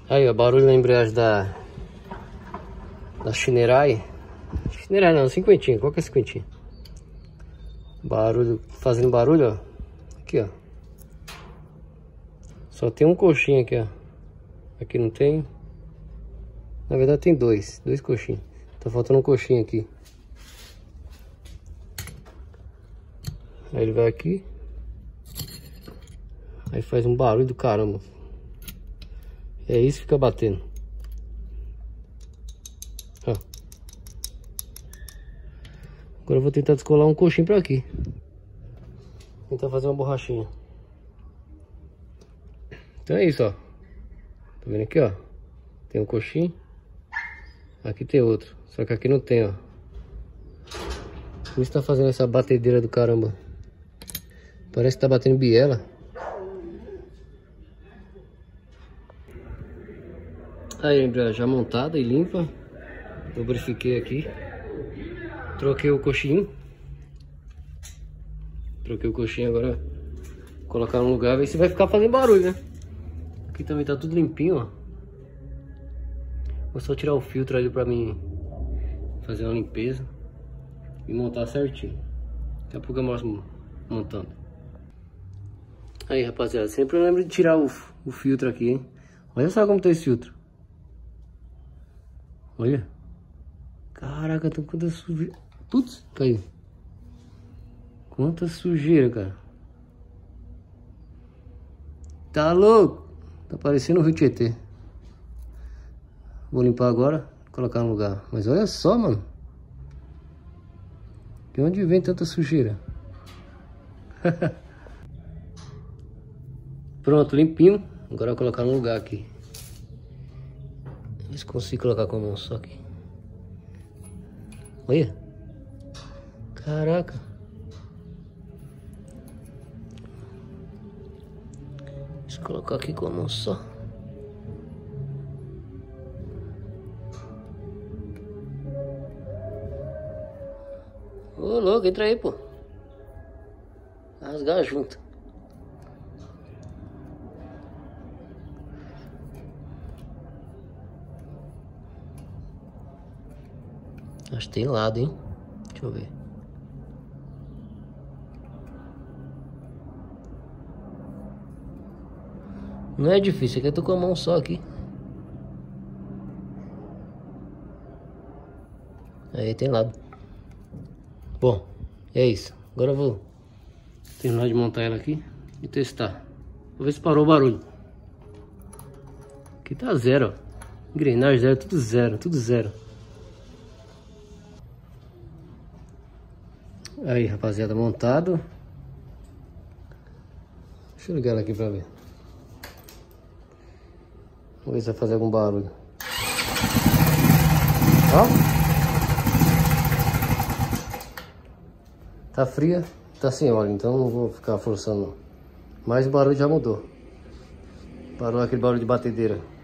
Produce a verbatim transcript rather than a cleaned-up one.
Aí, ó, barulho na embreagem da da Shinerai. Shinerai não, cinquentinha. Qual que é cinquentinha? Barulho, fazendo barulho, ó. Aqui, ó. Só tem um coxinho aqui, ó. Aqui não tem. Na verdade tem dois, dois coxinhos. Tá faltando um coxinho aqui. Aí ele vai aqui. Aí faz um barulho do caramba. É isso que fica batendo. Ó. Agora eu vou tentar descolar um coxinho pra aqui. Tentar fazer uma borrachinha. Então é isso, ó. Tá vendo aqui, ó? Tem um coxinho. Aqui tem outro. Só que aqui não tem, ó. Por isso tá fazendo essa batedeira do caramba. Parece que tá batendo biela. Aí a embreagem já montada e limpa. Lubrifiquei aqui. Troquei o coxinho. Troquei o coxinho agora. Vou colocar no lugar, ver se vai ficar fazendo barulho, né? Aqui também tá tudo limpinho, ó. Vou só tirar o filtro ali pra mim fazer uma limpeza e montar certinho. Daqui a pouco eu mostro montando. Aí, rapaziada, sempre eu lembro de tirar o, o filtro aqui, hein? Olha só como tá esse filtro. Olha. Caraca, tem quanta sujeira. Putz, caiu. Quanta sujeira, cara. Tá louco. Tá parecendo o Rio Tietê. Vou limpar agora, colocar no lugar. Mas olha só, mano. De onde vem tanta sujeira? Pronto, limpinho. Agora eu vou colocar no lugar aqui. Ver se consigo colocar com a mão só aqui. Olha. Caraca. Deixa eu colocar aqui com a mão só. Ô, louco, entra aí, pô. Rasgar junto. Acho que tem lado, hein? Deixa eu ver. Não é difícil, é que eu tô com a mão só aqui. Aí tem lado. Bom, é isso. Agora eu vou terminar de montar ela aqui e testar. Vou ver se parou o barulho. Aqui tá zero, ó. Engrenagem zero, tudo zero, tudo zero. Aí, rapaziada, montado. Deixa eu ligar ela aqui pra ver. Vamos ver se vai fazer algum barulho. Ó. Tá fria, tá sem óleo, então não vou ficar forçando. Mas o barulho já mudou. Parou aquele barulho de batedeira.